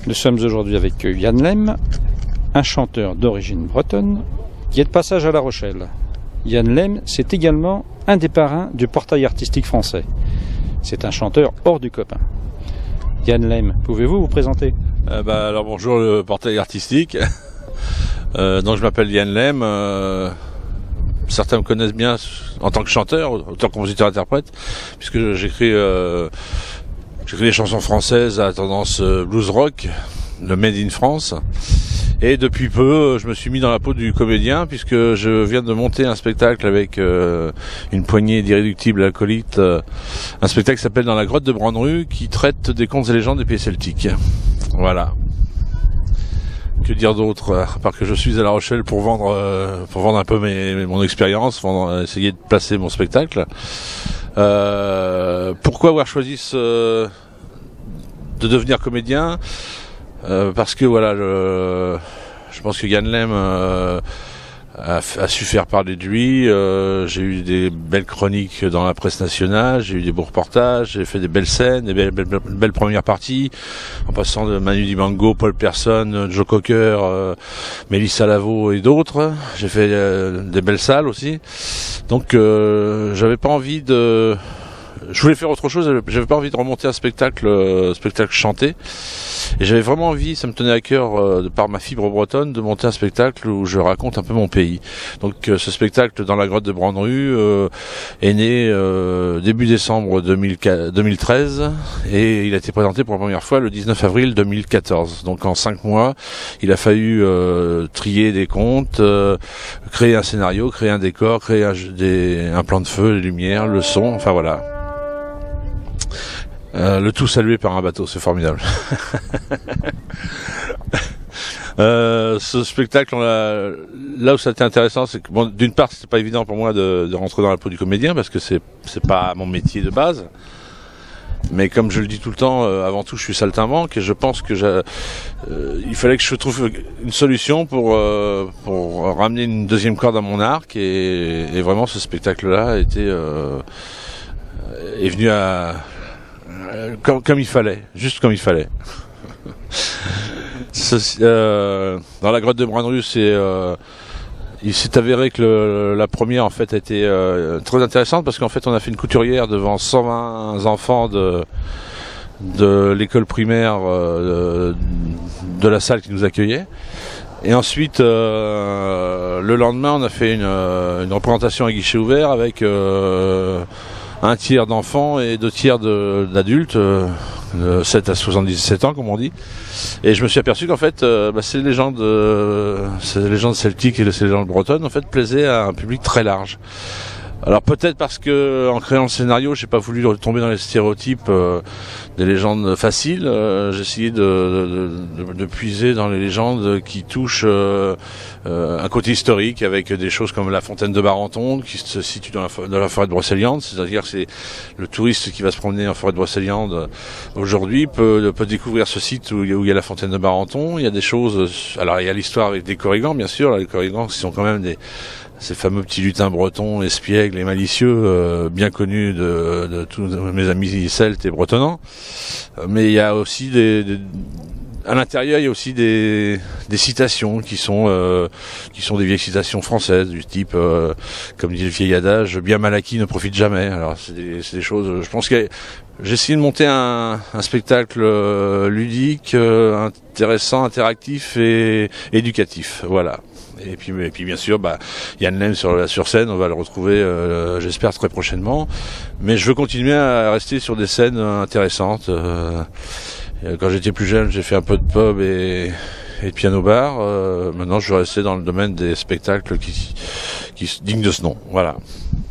Nous sommes aujourd'hui avec Yann Lem, un chanteur d'origine bretonne qui est de passage à La Rochelle. Yann Lem, c'est également un des parrains du portail artistique français. C'est un chanteur hors du commun. Yann Lem, pouvez-vous vous présenter? Alors bonjour le portail artistique. Donc je m'appelle Yann Lem. Certains me connaissent bien en tant que chanteur, auteur, compositeur, interprète, puisque j'écris des chansons françaises à tendance blues rock, le Made in France. Et depuis peu, je me suis mis dans la peau du comédien, puisque je viens de monter un spectacle avec une poignée d'irréductibles acolytes, un spectacle qui s'appelle Dans la grotte de Brandru, qui traite des contes et légendes des pays celtiques. Voilà. Que dire d'autre, à part que je suis à La Rochelle pour vendre un peu mon expérience, essayer de placer mon spectacle. Pourquoi avoir choisi de devenir comédien? Parce que voilà, je pense que Yann Lem a su faire parler de lui. J'ai eu des belles chroniques dans la presse nationale, j'ai eu des beaux reportages, j'ai fait des belles scènes, des belles premières parties, en passant de Manu Dibango, Paul Persson, Joe Cocker, Mélissa Lavo et d'autres. J'ai fait des belles salles aussi. Donc j'avais pas envie je voulais faire autre chose, j'avais pas envie de remonter un spectacle chanté. Et j'avais vraiment envie, ça me tenait à cœur, de par ma fibre bretonne, de monter un spectacle où je raconte un peu mon pays. Donc ce spectacle Dans la grotte de Brandru est né début décembre 2013 et il a été présenté pour la première fois le 19 avril 2014. Donc en 5 mois, il a fallu trier des contes, créer un scénario, créer un décor, créer un plan de feu, les lumières, le son, enfin voilà. Le tout salué par un bateau, c'est formidable. Ce spectacle, là où ça a été intéressant, c'est que d'une part, c'était pas évident pour moi de rentrer dans la peau du comédien parce que c'est pas mon métier de base. Mais comme je le dis tout le temps, avant tout, je suis saltimbanque et je pense que il fallait que je trouve une solution pour ramener une deuxième corde à mon arc et vraiment ce spectacle-là est venu comme il fallait, juste comme il fallait. Dans la grotte de Brandru, il s'est avéré que la première en fait a été très intéressante parce qu'en fait on a fait une couturière devant 120 enfants de l'école primaire de la salle qui nous accueillait. Et ensuite, le lendemain, on a fait une représentation à guichet ouvert avec un tiers d'enfants et 2 tiers d'adultes, de 7 à 77 ans comme on dit. Et je me suis aperçu qu'en fait, ces légendes celtiques et ces légendes bretonnes en fait plaisaient à un public très large. Alors peut-être parce que en créant le scénario, j'ai pas voulu tomber dans les stéréotypes des légendes faciles. J'ai essayé de puiser dans les légendes qui touchent un côté historique avec des choses comme la fontaine de Barenton qui se situe dans la forêt de Brocéliande. C'est-à-dire que c'est le touriste qui va se promener en forêt de Brocéliande aujourd'hui peut découvrir ce site où il y a la fontaine de Barenton. Il y a des choses. Alors il y a l'histoire avec des Corrigans bien sûr. Les Corrigans qui sont quand même ces fameux petits lutins bretons, espiègles et malicieux, bien connus de tous mes amis celtes et bretonnants. Mais il y a aussi à l'intérieur, il y a aussi des citations qui sont des vieilles citations françaises du type, comme dit le vieil adage, bien mal acquis ne profite jamais. Alors c'est des choses. Je pense que j'ai essayé de monter un spectacle ludique, intéressant, interactif et éducatif. Voilà. Et puis bien sûr, Yann Lem sur scène, on va le retrouver, j'espère très prochainement. Mais je veux continuer à rester sur des scènes intéressantes. Quand j'étais plus jeune, j'ai fait un peu de pub et de piano bar. Maintenant, je veux rester dans le domaine des spectacles qui dignes de ce nom. Voilà.